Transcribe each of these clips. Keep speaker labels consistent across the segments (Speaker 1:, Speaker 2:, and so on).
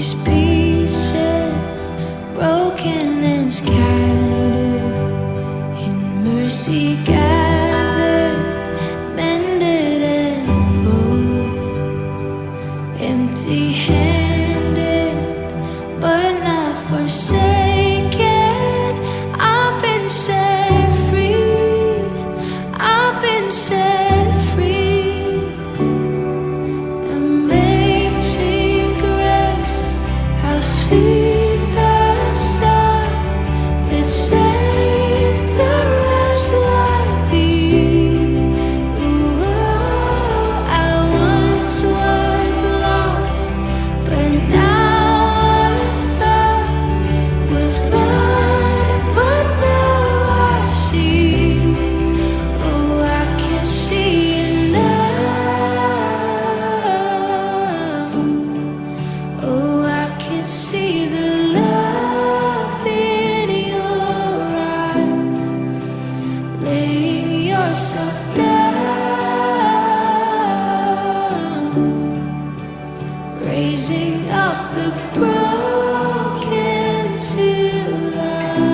Speaker 1: these pieces, broken and scattered, in mercy gathered, mended and whole, empty-handed but not forsaken. I've been set free, I've been set free. Amazing grace, how sweet the sound that saved a wretch like me. Ooh, I once was lost, but now I'm found. Was blind, but now I see. Oh, I can see now. Oh, I can see the love in your eyes, laying yourself down, raising up the broken to life.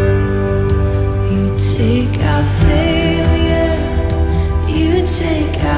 Speaker 1: You take our failure, you take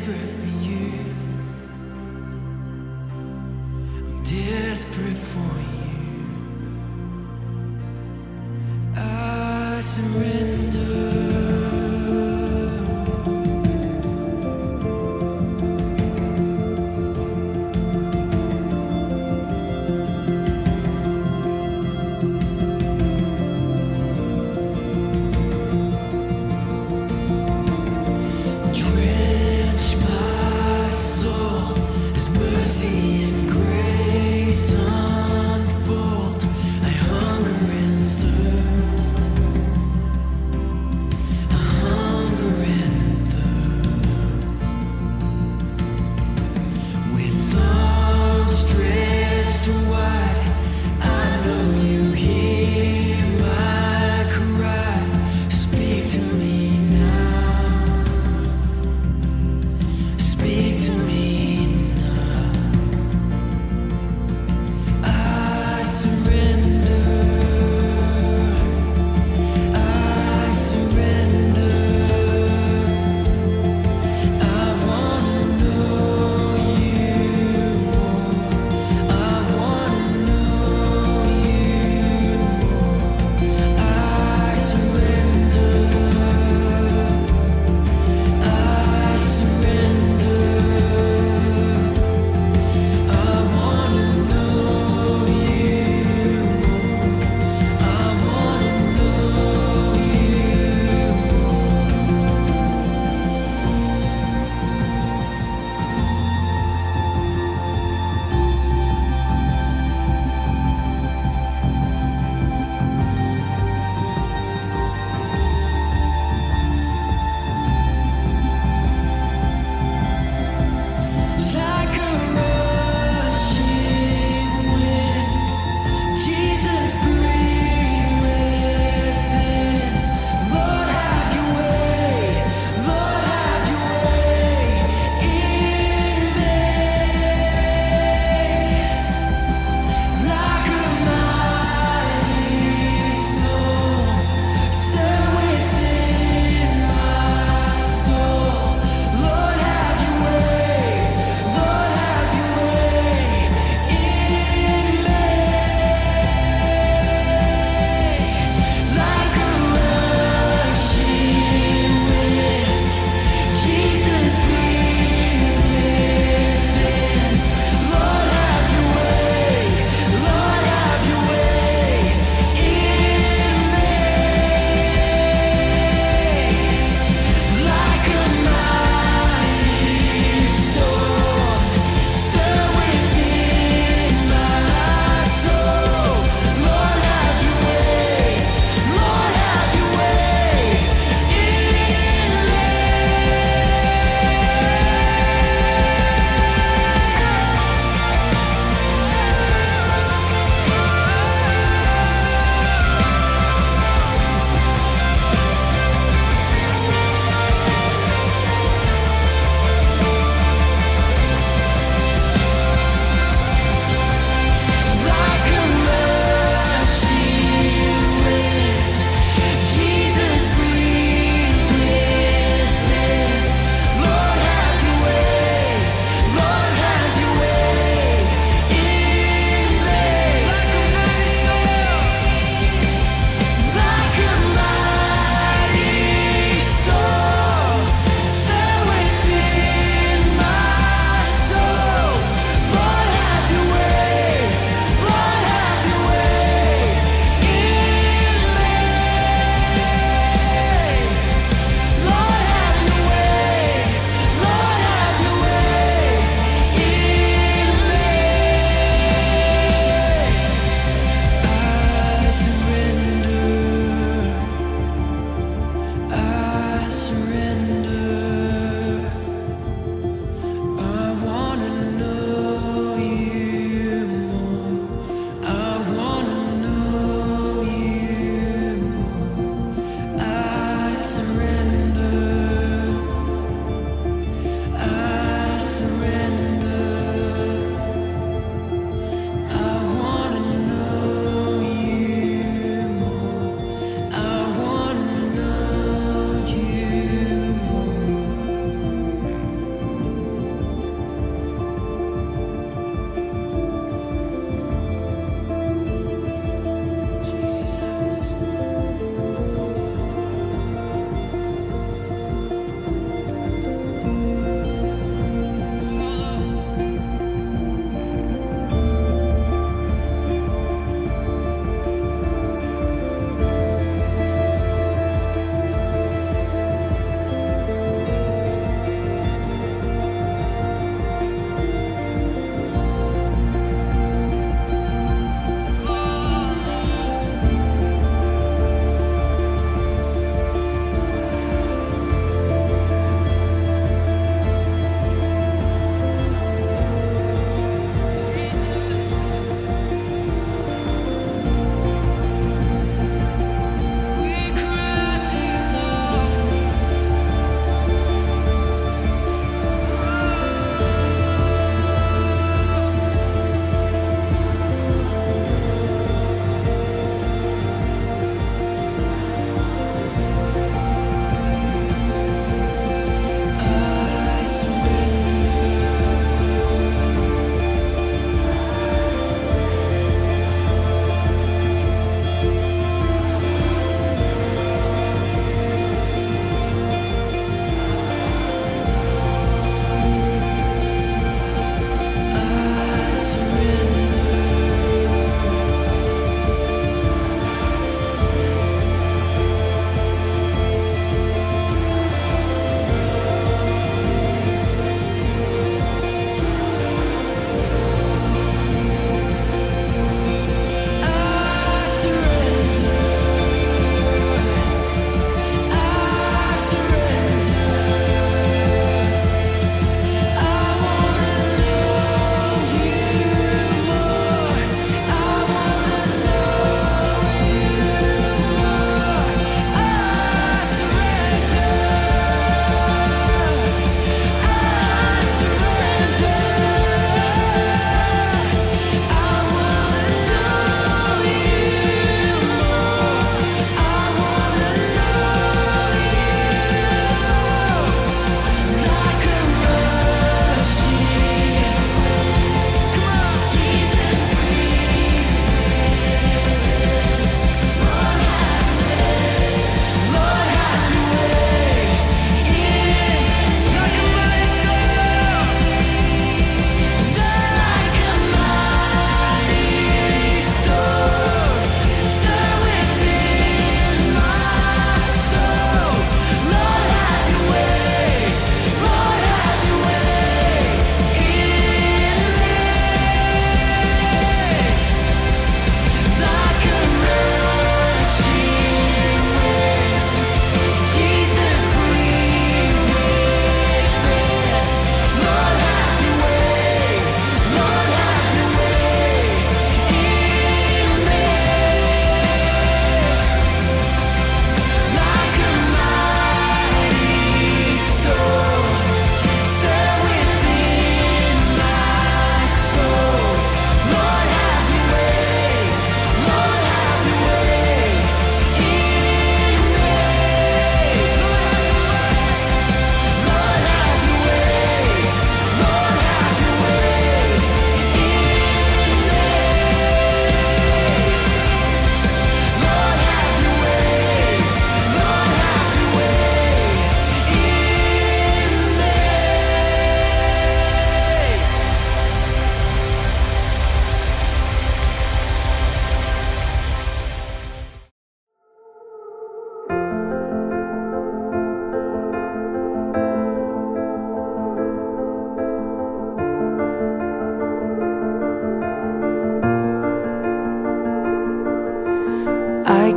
Speaker 1: desperate for you. I'm desperate for you. I surrender.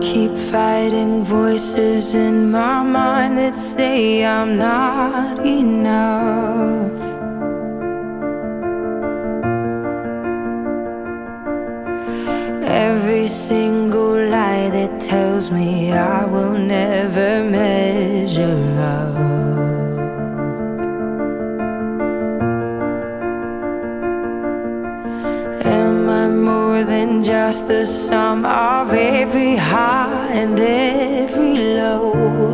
Speaker 1: keep fighting voices in my mind that say I'm not enough. Every single lie that tells me I will never measure up. Am I more than just the sum of every high and every low?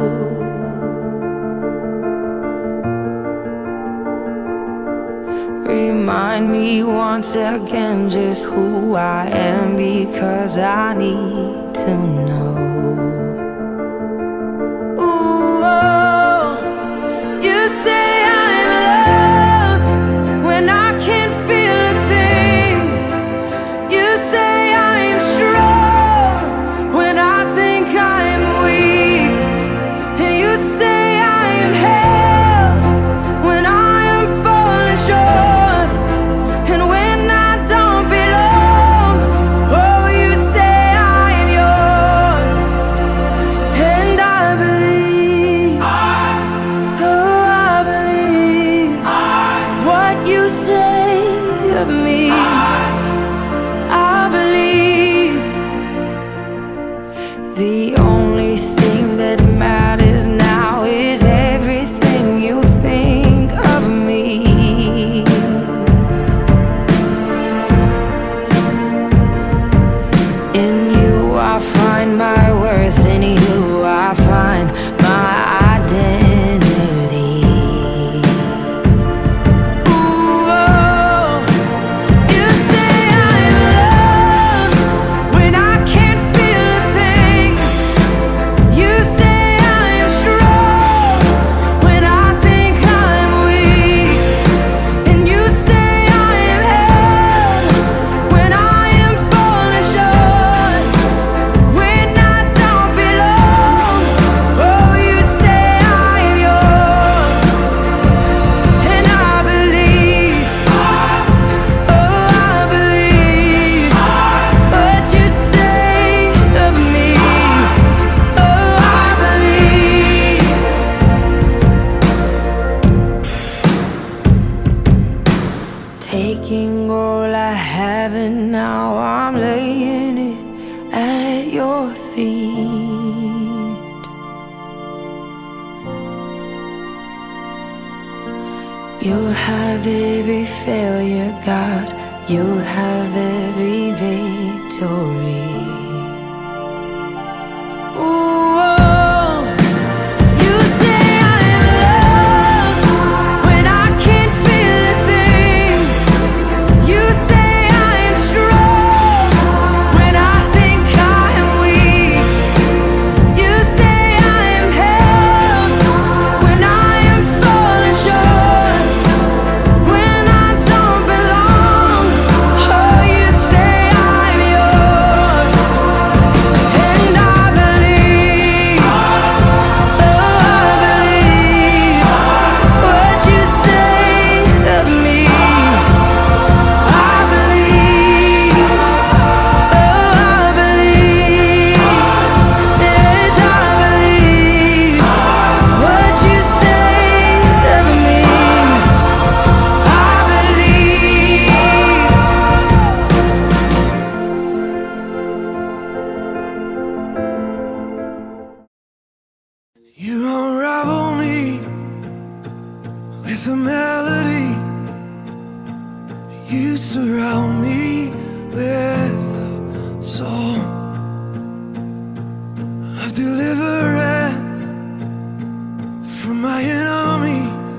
Speaker 1: Remind me once again just who I am, because I need to know. Ooh, oh, you say I'm loved when I can't feel a thing. You say I'm strong when I think I'm weak. And you say I am held when I am falling short. And when I don't belong, oh, you say I am yours. And I believe, oh, I believe what you say of me. I believe the only thing that matters now is everything you think of me. In you I find my worth, in you I find my identity. Ooh, oh, you say I'm loved when I can't feel a thing. You say I'm strong when I think I'm weak. And you say I am held when I am falling short. When I don't belong, oh, you say I am yours. And I believe, oh, I believe what you say of me. Oh, I believe. Taking all I have and now I'm laying it at your feet. You'll have every failure, God. You'll have every victory. Ooh, oh, you say I am loved when I can't feel a thing. You say I am strong when I think I am weak. You say I am held when I am falling short. When I don't belong, oh, you say I'm yours. And I believe, oh, I believe what you say of me. I believe, oh, I believe, yes, I believe what you say of me. I believe. You unravel me with a melody. You surround me with a song of deliverance from my enemies,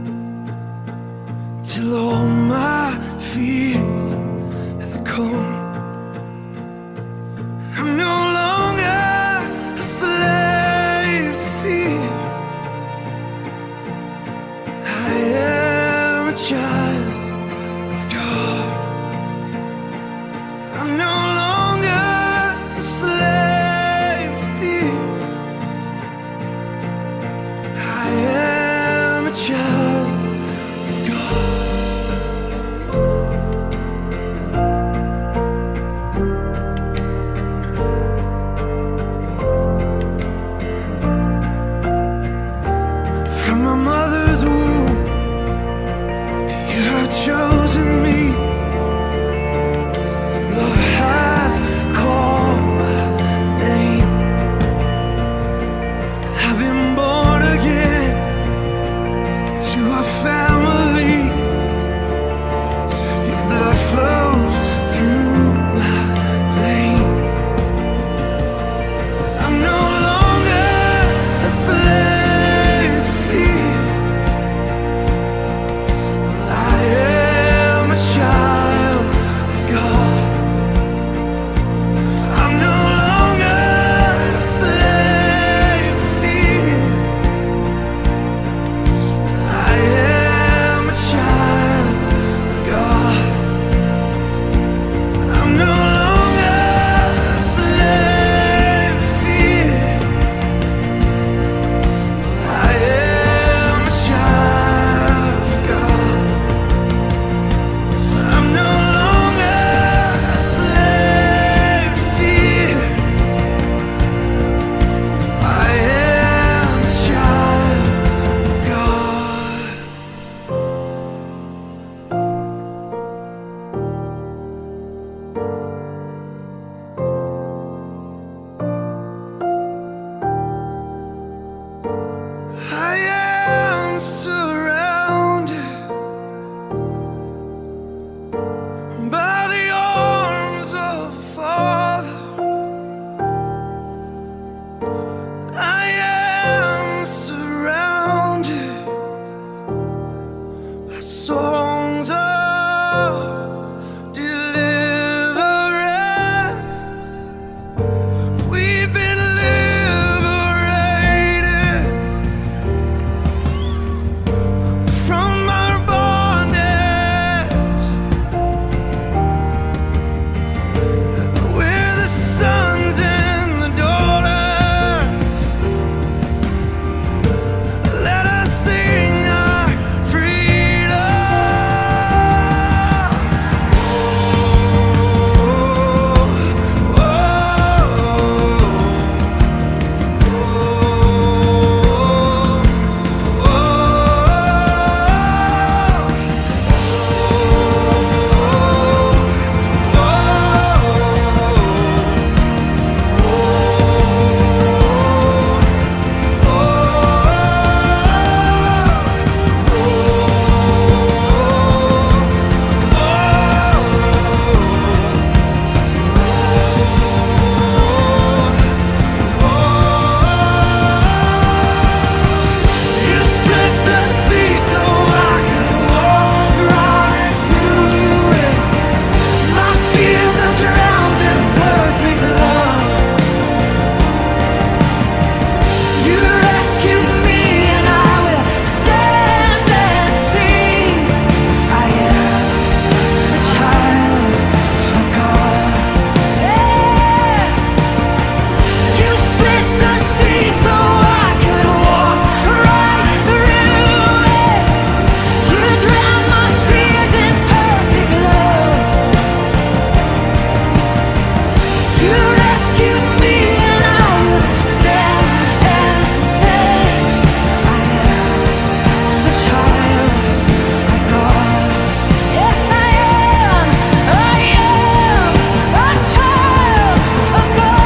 Speaker 1: till all my fears have gone. I'm no longer a slave to fear. I am a child of God. I'm no longer a slave to fear. I am a child of God.
Speaker 2: have chosen me. Love has called my name. I've been born again to a family. Your blood flows through my veins. I'm no longer a slave to fear. I am a child of God. I'm no longer a slave to fear. I am a child of God. I'm no longer a slave to fear. I am a child of God. I'm no longer a slave to fear. I am a child of God. I am surrounded by the arms of a Father. I am surrounded by songs of deliverance. We've been liberated from our bondage. We're the sons and the daughters. Let us sing our freedom. You split the sea so I could walk right through it. My fears are drowned in perfect love. You rescued me and I will stand and sing. I am a child of God. Yeah. You split the sea so I could walk right through it. You drowned my fears in perfect love. You rescued me and I will stand and say, I am a child of God. Yes, I am. I am a child of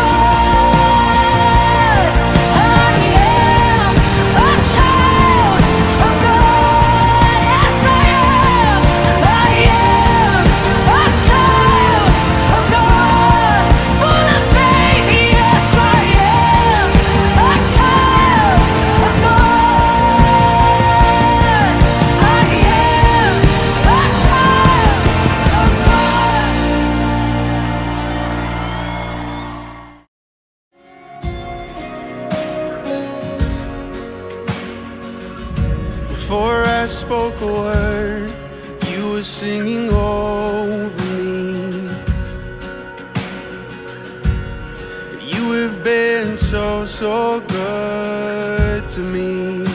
Speaker 2: God. I am a child of God. Yes, I am. I am a child of God. Full of faith, yes, I am a child of God. I am a child of God. Before I spoke a word, you were singing over me. You have been so good to me.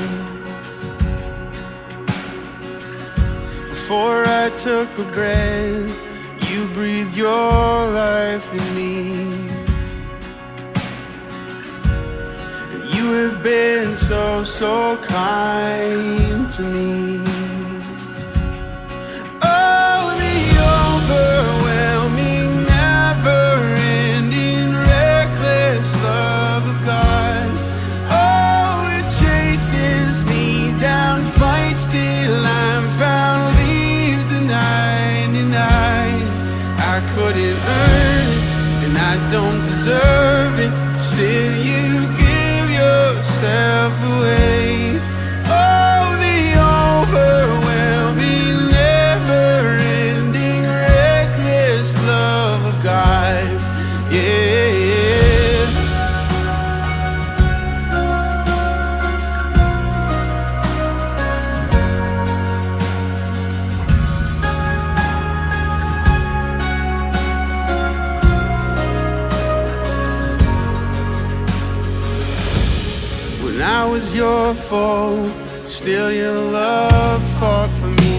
Speaker 2: Before I took a breath, you breathed your life in me. You have been so kind to me. deserve it, still you give yourself away. Oh, the overwhelming, never-ending, reckless love of God. Yeah. When I was your foe, still your love fought for me.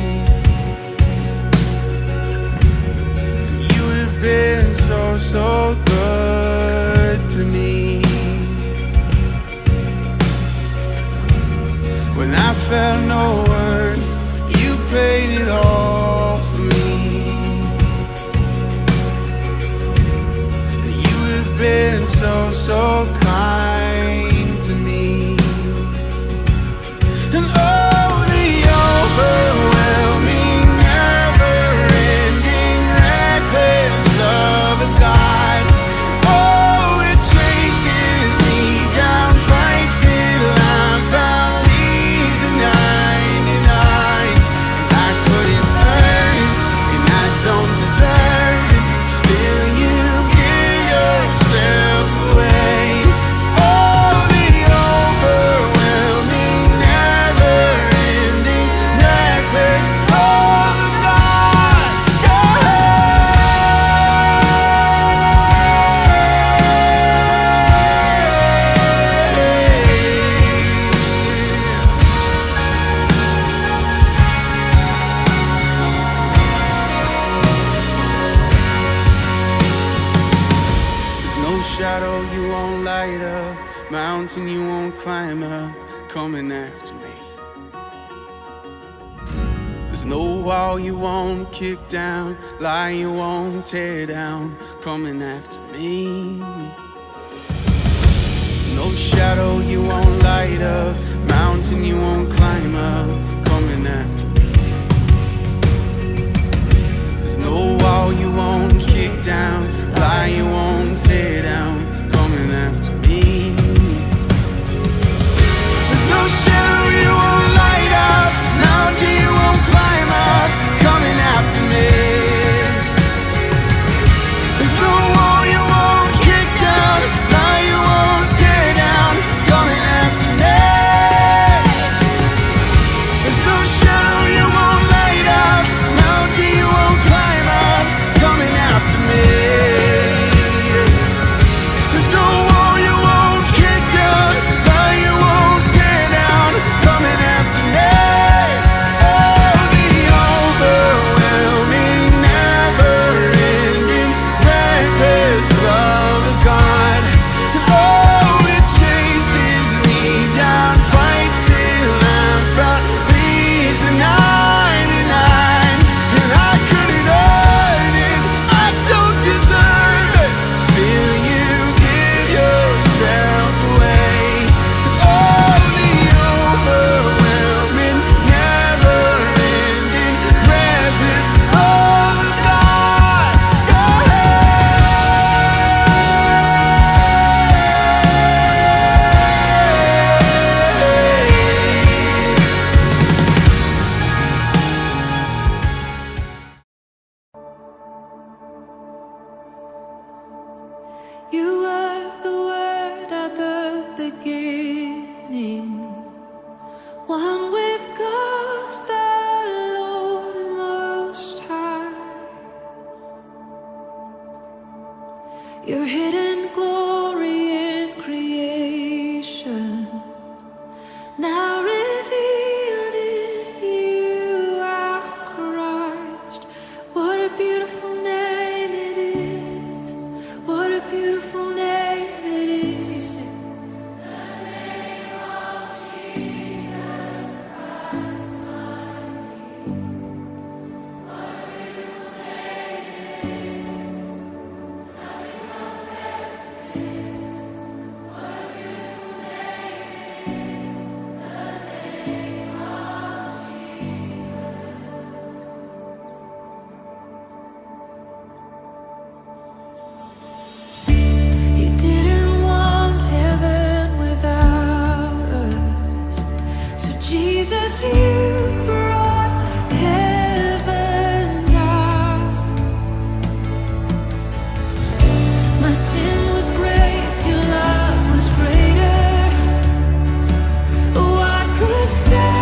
Speaker 2: You have been so, so good to me. When I felt no worth, you paid it all for me. You have been so, so kind to me. And oh, the overwhelming, never-ending, reckless love of God. Oh, it chases me down, fights till I'm found, leaves the 99. And I couldn't earn it, and I don't deserve it, still you give yourself away. Oh, the overwhelming, never-ending, reckless love of God. There's no shadow you won't light up, mountain you won't climb up, coming after me. There's no wall you won't kick down, lie you won't tear down, coming after me. There's no shadow you won't light up, mountain you won't climb up, coming after me. There's no wall you won't kick down, lie you won't tear down, coming after me. There's no shadow you won't light up, mountain you won't climb up, coming after me. There's no wall you won't kick down, lie you won't tear down, coming after me. There's no shadow you won't light up, mountain you won't climb up, coming after me. There's no wall you won't kick down, lie you won't tear down, coming after me. Oh, the overwhelming, never-ending, reckless love of God. And oh, it chases me down, fights till I'm found, leaves the 99. And I couldn't earn it, I don't deserve it, still you give yourself away. Oh, the overwhelming, never-ending, reckless love of God.
Speaker 1: You were the word at the beginning, one with God the Lord Most High. Your hidden glory in creation, now revealed in you, our Christ. What a beautiful name it is. What a beautiful name it is. You sing. Jesus, you brought heaven down. My sin was great, your love was greater. What could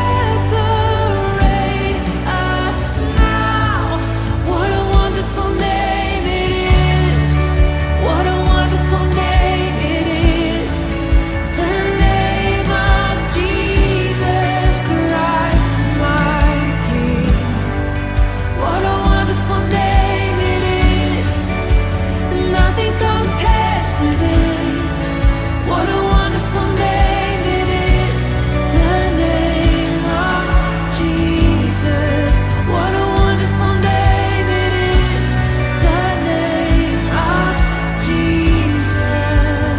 Speaker 1: separate us now? What a wonderful name it is. What a wonderful name it is. The name of Jesus Christ, my King. What a wonderful name it is. Nothing compares to this. What a wonderful name it is. The name of Jesus. What a wonderful name it is. The name of Jesus.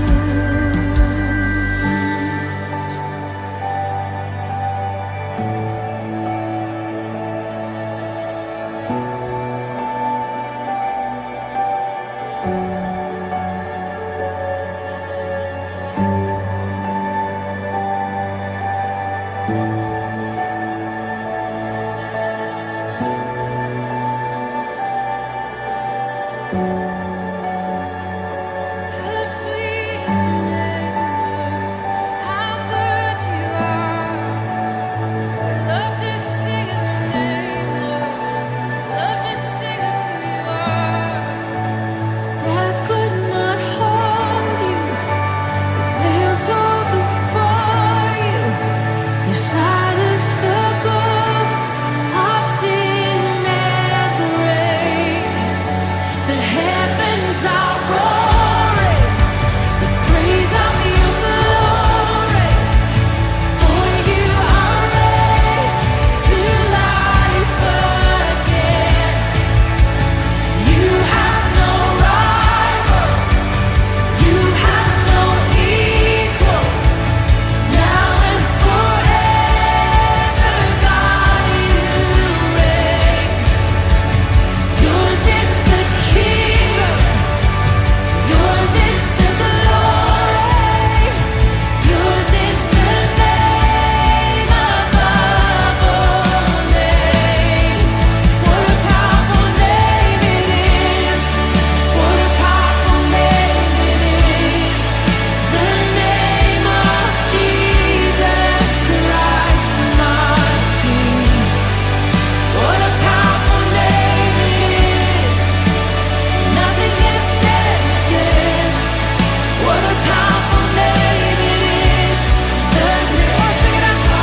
Speaker 1: How sweet is your name, how good you are. I love to sing of your name, Lord. Love to sing of who you are. Death could not hold you. The veil tore before you. You silenced the boast of sin and grave. The heavens are roaring, the praise of your glory. For you are raised to life again. You have no rival, you have no equal. Now and forever, God, you reign. Yours is the kingdom, yours is the glory, yours is the name above all names. What a powerful name it is. What a powerful name it is. The name of Jesus Christ, my King. What a powerful name it is. Nothing can stand against. What a powerful name it is. The name of Jesus. You have no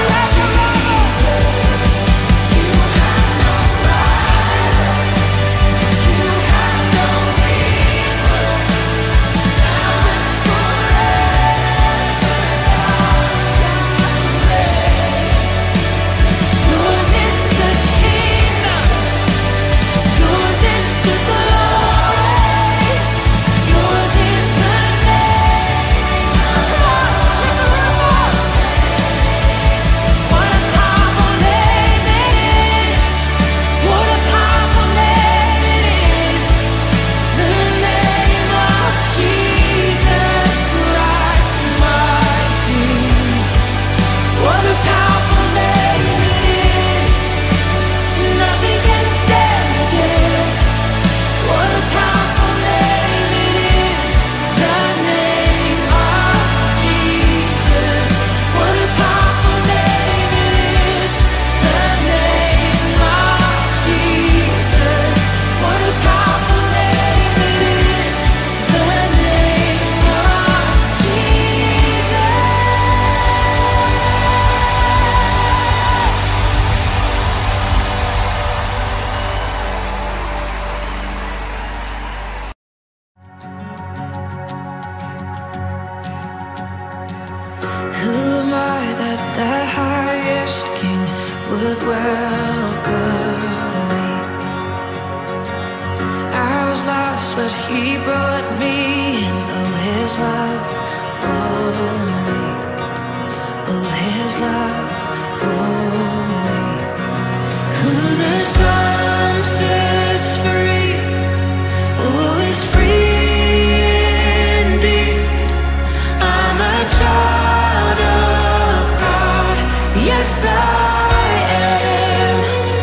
Speaker 1: rival. You have no equal. Now and forever, yours is the kingdom, yours is the glory, yours is the name. Come on, lift the roof up. What a powerful name it is. What a powerful name it is. The name of Jesus Christ, my King. What a powerful name it is. Nothing can stand against. What a powerful name it is. The name of Jesus. What a powerful name it is. The name of Jesus. What a powerful name it is. The name of Jesus. Who am I that the highest King would welcome me? I was lost, but He brought me in. Oh, His love for me. Oh, His love for me. Who the Son sets free, oh, is free indeed. I'm a child of God. yes, I am.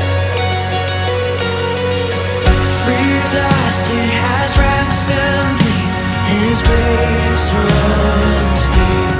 Speaker 1: Free at last, He has ransomed me. His grace runs deep.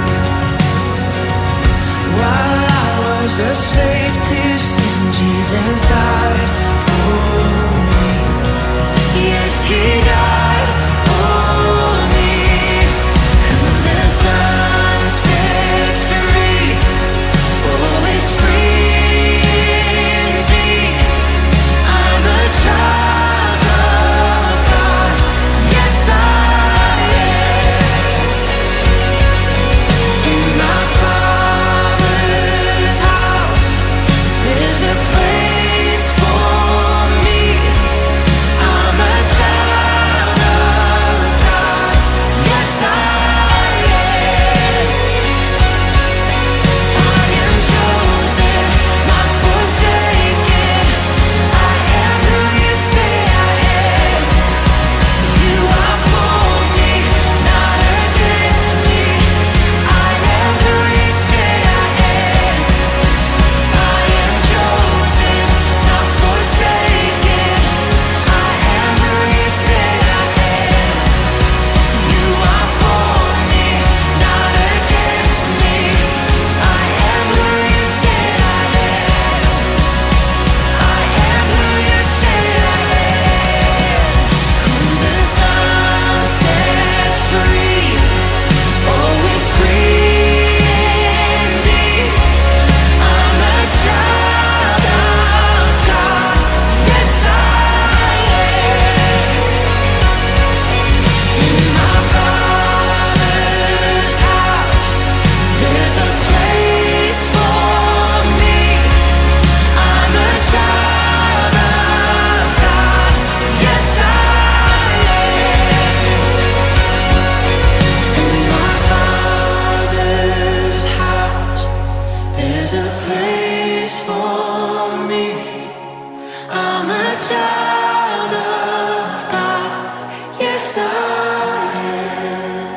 Speaker 1: While I was a slave to sin, Jesus died for me. Yes, He died for me. Who the Son sets free, oh, is free indeed. I'm a child of God. Yes, I am. In my Father's house, there's a place for me. I'm a child of God. Yes, I am. I am chosen, not forsaken. I am who you say I am. You are for me, not against me. I am who you say I am. I am chosen, not forsaken. I am who you say I am. You are for me, not against me. I am who you say I am. I am who you say I am. Who the Son sets free, oh, is free indeed. I'm a child of God. Yes, I am. In my Father's house, there's a place for me. I'm a child of God. Yes, I am. In my Father's house, there's a place for me. I'm a child of God. Yes, I am.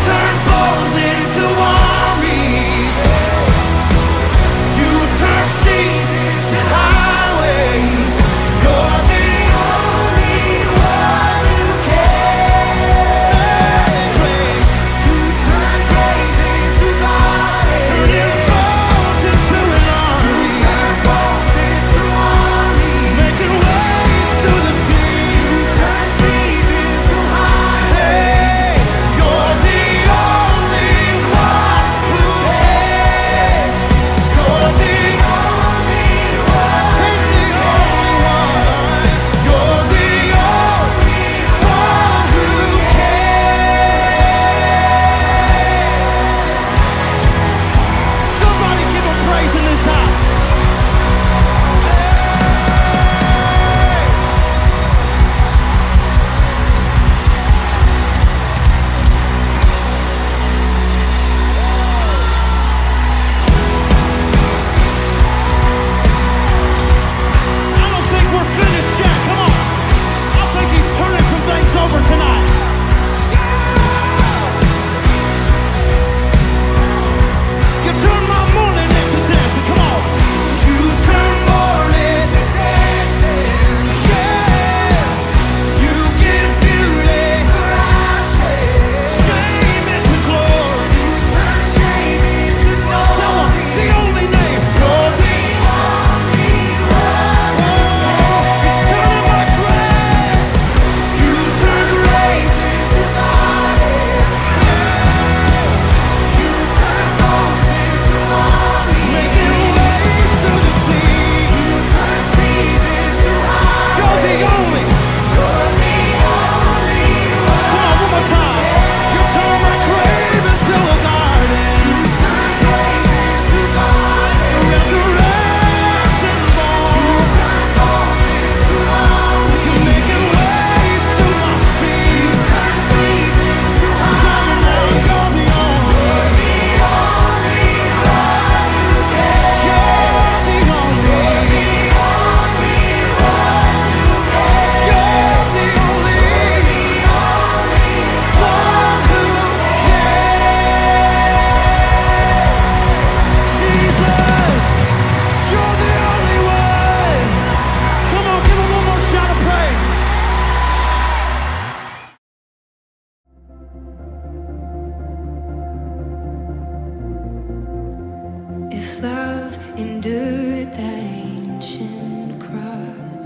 Speaker 2: turn bones into armies. You turn seas into highways. You're the only one who can. You turn graves into bodies. Turning bones into an army. You turn bones into armies. Making waves through the sea. You turn seas into highways. You're the only one who can. You're the only one. He's the only one. You're the only one who can. Somebody give him praise in this house. I don't think we're finished yet. Come on. I think he's turning some things over tonight. You turn my morning into dancing. Come on. You turn morning to dancing. Yeah. You give beauty for ashes. Shame into glory. You turn shame into glory. Tell 'em the only name. You're the only one. He's turning my grave. You turn graves into bodies. You turn bones into armies. Making waves through the sea. You turn seas into highways. You're the only. You're the only one. Come on, one more time. You turn my grave into a garden. You turn graves into bodies. Resurrection born. You turn bones into armies. You're making waves through my sea. You turn seas into highways. You're the only.
Speaker 1: If love endured that ancient cross,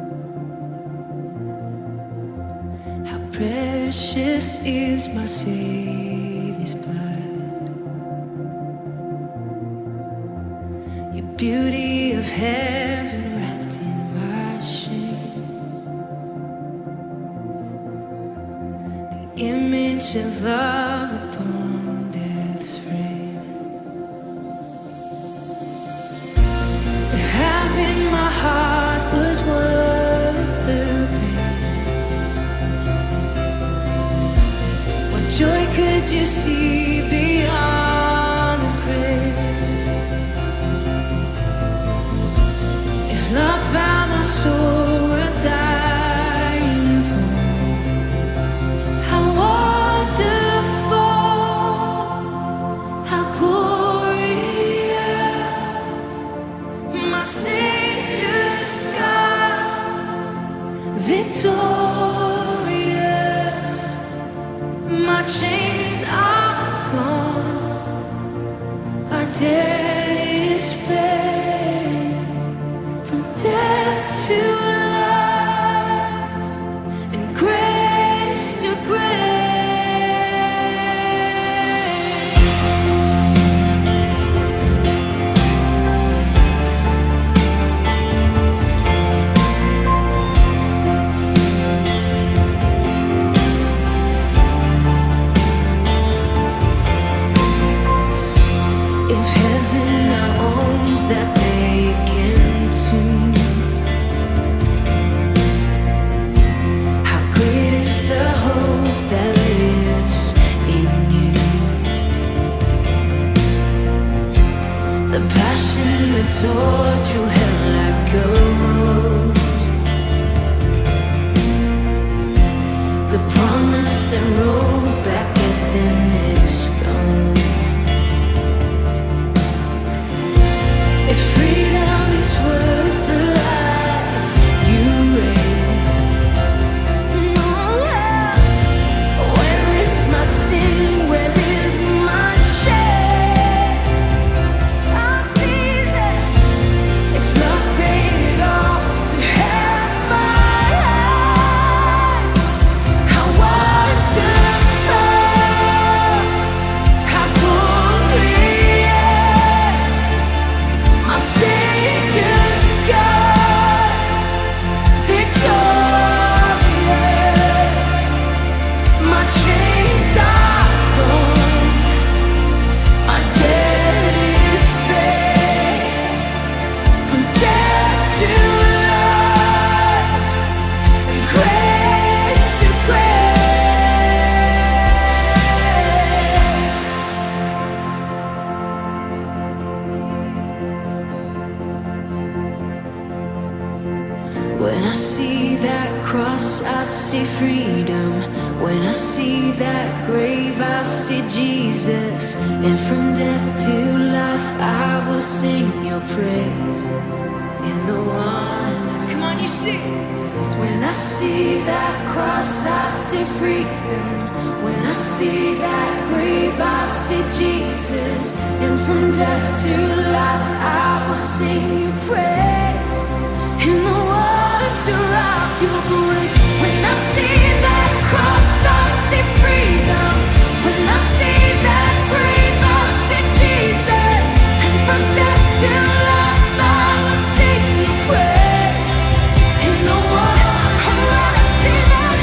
Speaker 1: how precious is my Savior's blood. Your beauty of heaven wrapped in my shame. The image of love upon death's frame. If having my heart was worth the pain, what joy could you see beyond the grave? If love found my soul worth dying for, how wonderful, how glorious, my Savior's scars, victorious, my chains are gone, our debt is paid, from death to life, and grace to grace. If heaven now owns that vacant tomb, how great is the hope that lives in you. The passion that tore through hell like gold, the promise that rolled back death in its see freedom. When I see that grave, I see Jesus. And from death to life, I will sing your praise. In the one, come on, you sing. When I see that cross, I see freedom. When I see that grave, I see Jesus. And from death to life, I will sing your praise. In the water of your grace. When I see that cross, I see freedom. When I see that grave, I see Jesus. And from death to life, I will sing your praise. In the water, when I see that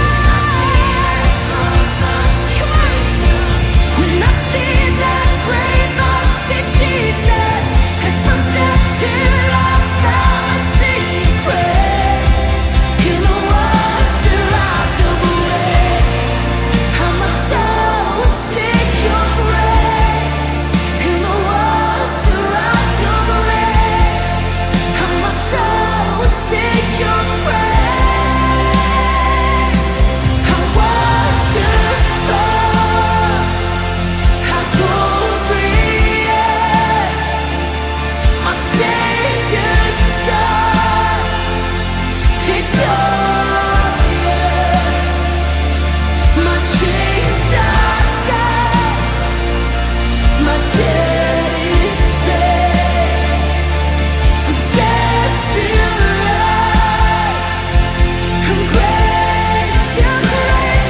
Speaker 1: cross, come on. When I see that grave, I see Jesus. And from death to life, I will sing your praise. In the water of your grace, how my soul will sing your praise. In the water of your grace, how my soul will sing your praise. How wonderful, how glorious, my Savior's God, victorious. My chains are gone, my debt is paid. From death to life, from grace to grace.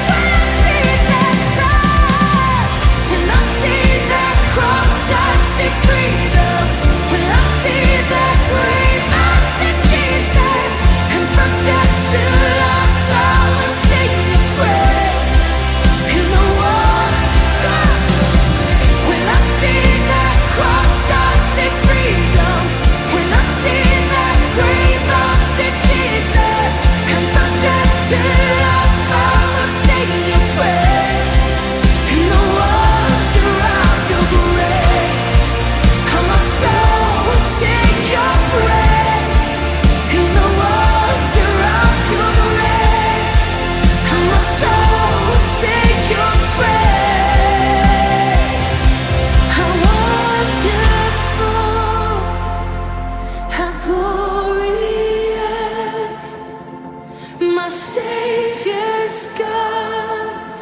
Speaker 1: When I see that cross, when I see that cross, I see freedom. When I see that grave, I see Jesus. And from death to life, I will sing your praise. In the water, when I see that cross, I see freedom. When I see that grave, I see Jesus. And from death to life, I will sing your praise. In the water of your grace, how my soul will sing your praise. In the water of your grace, how my soul will sing your praise. How wonderful, how glorious, my Savior's God,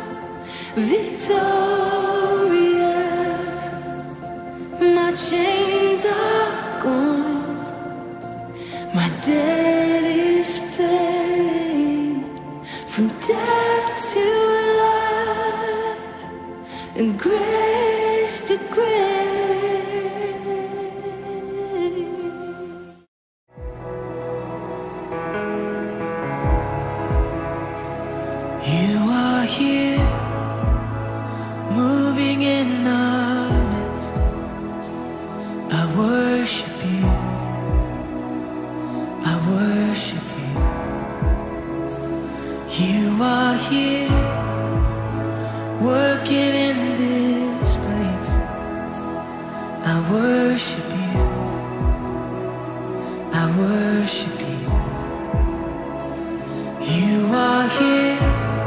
Speaker 1: victorious. My chains are gone, my debt is paid. From death to life, and grace to grace. You are here, moving in our midst. I worship you, I worship you. You are here, working in this place. I worship you, I worship you. You are here,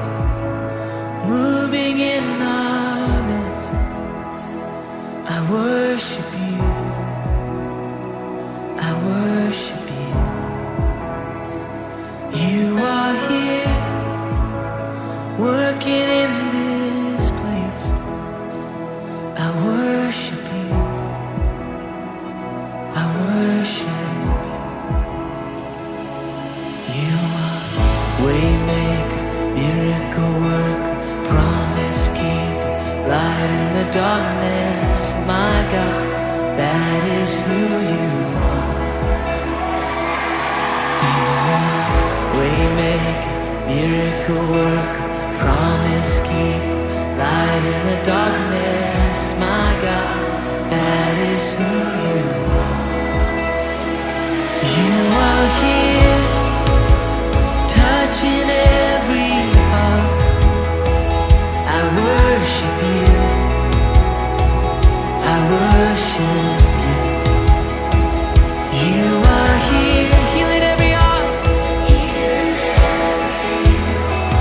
Speaker 1: moving in our midst. I worship you, I worship you. You are here, working in this place. I worship you, I worship you. You are waymaker, miracle worker, promise keeper, light in the darkness. My God, that is who you are. You are waymaker, miracle worker, promise keeper, light in the darkness. My God, that is who you are. You are here, touching every heart. I worship you, I worship you. You are here, healing every heart.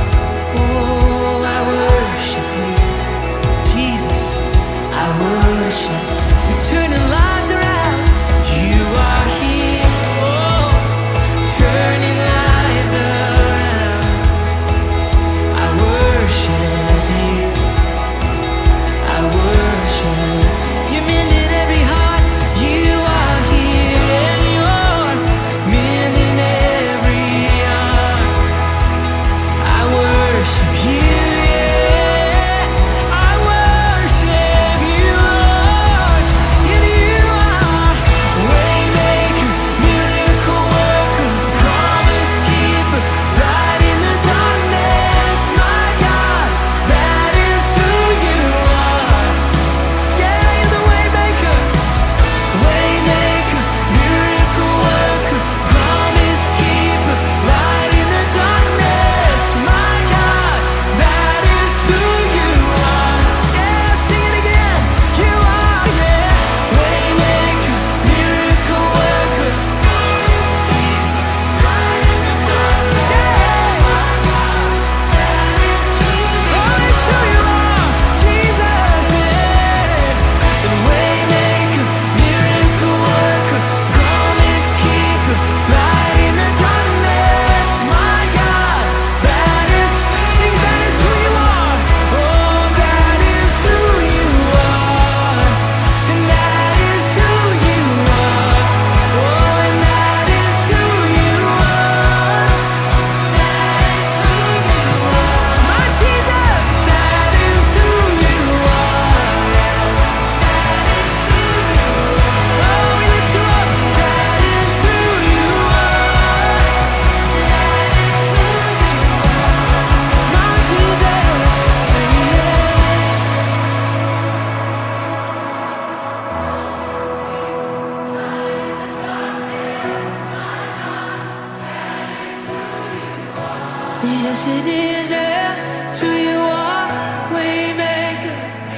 Speaker 1: Yes, it is, yeah. It's who you are, Waymaker.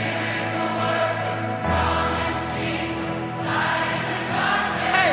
Speaker 1: Hey.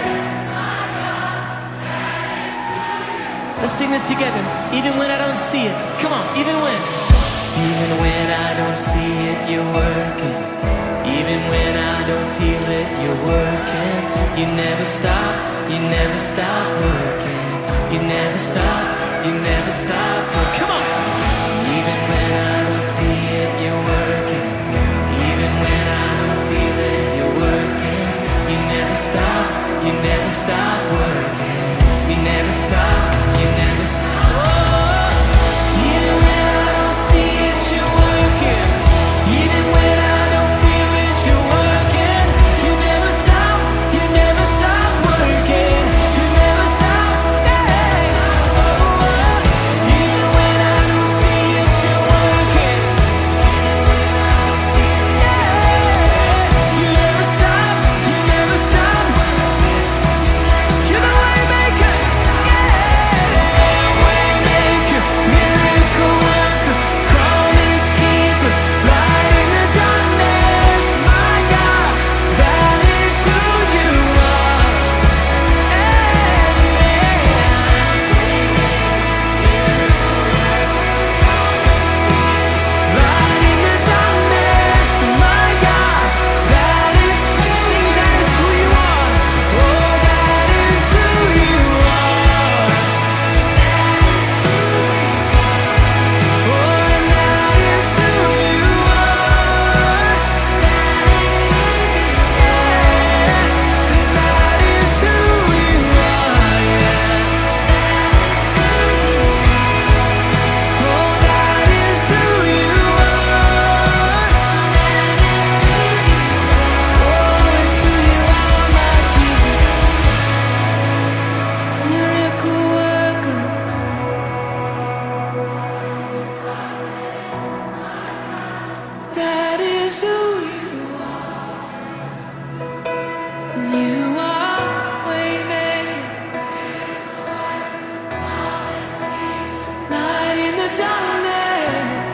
Speaker 1: Let's sing this together. Even when I don't see it. Come on, even when. Even when I don't see it, you're working. Even when I don't feel it, you're working. You never stop, you never stop working. You never stop, you never stop working. Come on! Even when I don't see it, you're working. Even when I don't feel it, you're working. You never stop, you never stop working. You never stop, you never stop. Oh, even when I don't see it, you're working. Even when I don't feel it, you're working. You never stop, you never stop working. You never stop, yeah. Oh, even when I don't see it, you're working. Yeah. You never stop, you never stop. You're the Waymaker, yeah. Waymaker, miracle worker, promise keeper, light in the darkness, my God, that is who you are. Light in the darkness, my God, that is, sing, that is who you are. Oh, that is who you are. Oh, and that is who you are. That is who you are. And that is who you are. Oh, that is who you are. Oh, it's who you are, my Jesus. Miracle worker. That is who you are. You are Waymaker, light in the darkness.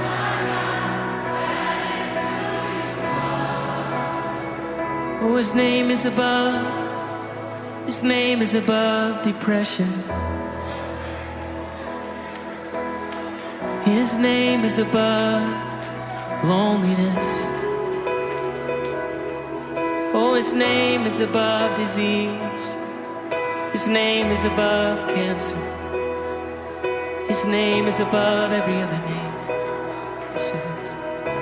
Speaker 1: Oh, his name is above. His name is above depression. His name is above loneliness. Oh, his name is above disease. His name is above cancer. His name is above every other name. Yes, it is.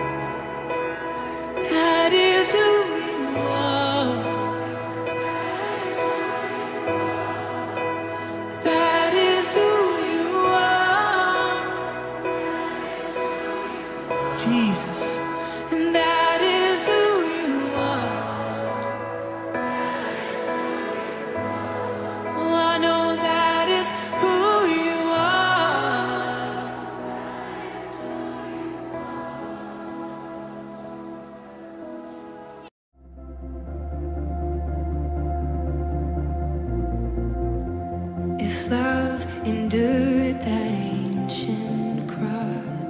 Speaker 1: That is who you are. That is who you are. Jesus. And that is who you are. Oh, I know that is who you are. If love endured that ancient cross,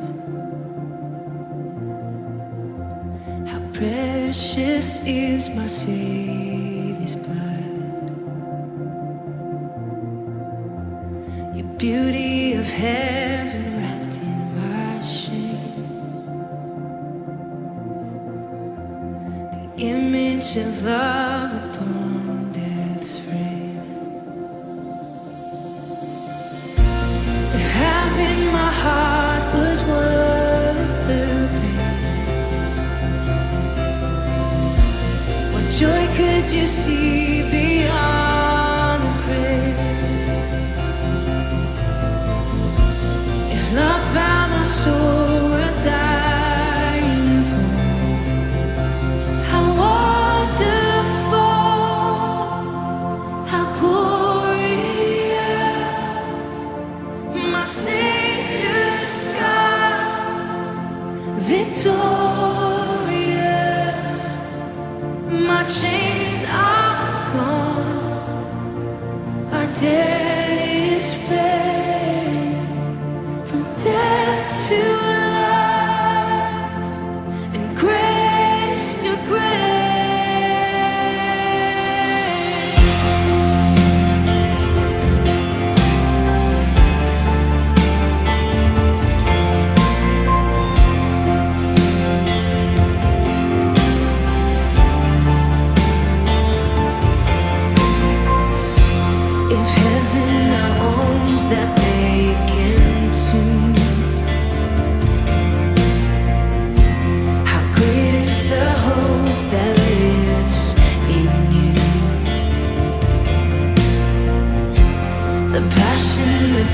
Speaker 1: how precious is my Savior's blood. Your beauty of heaven wrapped in my shame, the image of love upon death's frame. If having my heart was worth the pain, what joy could you see beyond the grave? If love found my soul worth dying for, how wonderful, how glorious, my Savior's scars, victorious, my chains are gone, our debt is paid, from death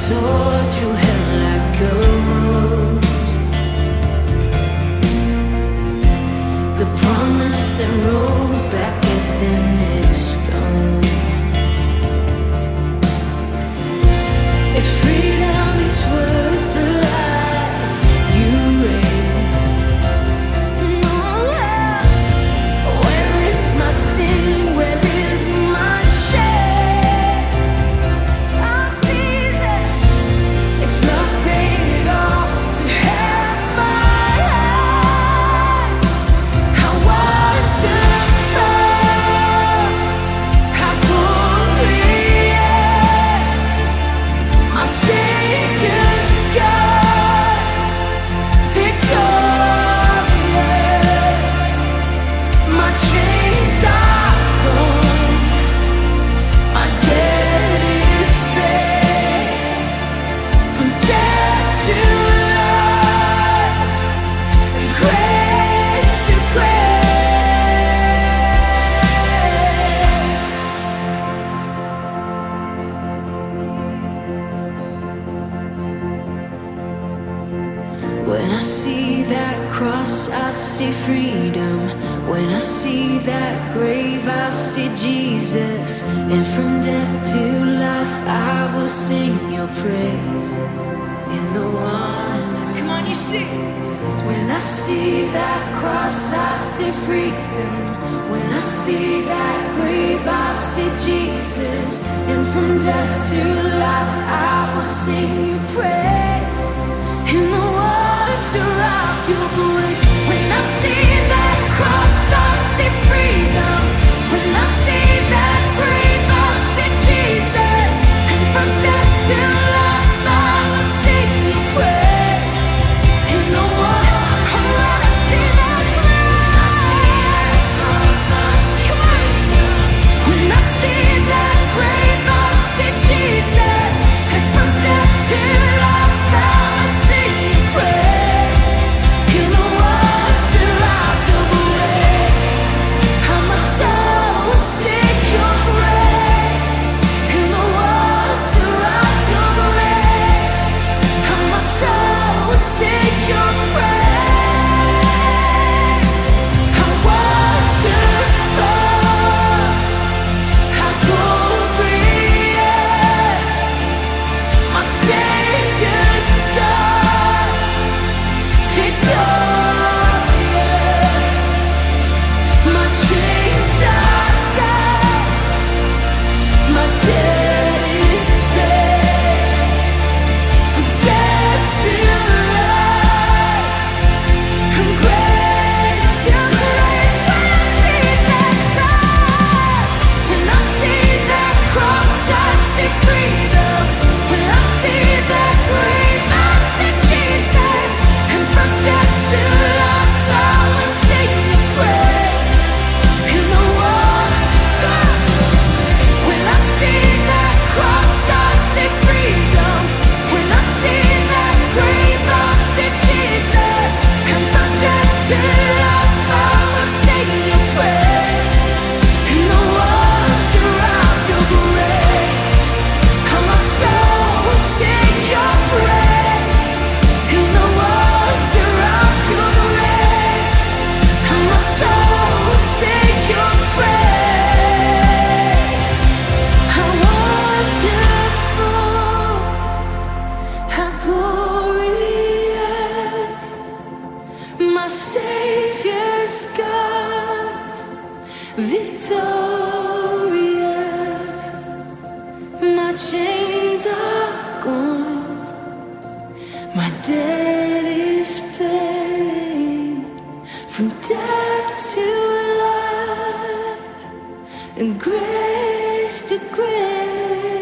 Speaker 1: tore through hell like ghosts. The promise that rolled back within its stone. If freedom is worth the life you raised, where is my sin? Where is my shame? Oh, Jesus, if love paid it all to have my life, how wonderful, how glorious, my Savior's scars, victorious, my chains are gone, my debt is paid, from death to life, and grace to grace. When I see that cross, I see freedom. When I see that grave, I see Jesus. And from death to life, I will sing your praise. In the one, come on, you sing. When I see that cross, I see freedom. When I see that grave, I see Jesus. And from death to life, I will sing your praise. In the wonder of your grace. When I see that cross, I see freedom. When I see that grave, I see Jesus. And from death to life, I will sing your praise. In the wonder, when I see that cross, come on. When I see that grave, I see Jesus. And from death to life, I will sing your praise. In the wonder of your grace, how my soul will sing your praise. In the wonder of your grace, how my soul will sing your praise. How wonderful, how glorious, my Savior's scars, victorious, my chains are gone, my debt is paid, from death to life, from grace to grace. When I see that cross, when I see that cross, I see freedom. When I see that grave, I see Jesus. And from death to life, I will sing your praise. In the wonder, when I see that cross, I see freedom. When I see that grave, I see Jesus. And from death to life, I will sing your praise. In the wonder of your grace, how my soul will sing your praise. In the wonder of your grace, how my soul will sing your praise. How wonderful, how glorious, my Savior's scars, victorious, my chains are gone, my debt is paid, from death to life, and grace to grace.